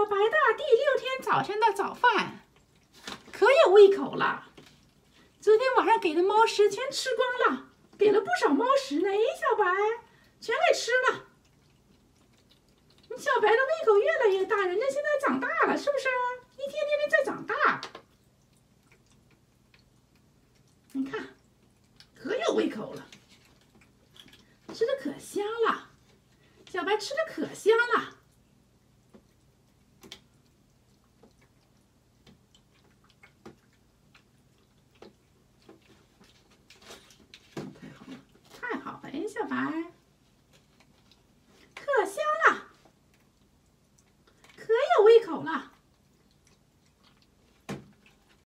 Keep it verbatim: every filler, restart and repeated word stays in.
白的第六天早晨的早饭可有胃口了。昨天晚上给的猫食全吃光了，给了不少猫食呢。哎，小白全给吃了。你小白的胃口越来越大，人家现在长大了，是不是？一天天的在长大。你看，可有胃口了，吃的可香了。小白吃的可香了。太好了，太好了，哎，小白。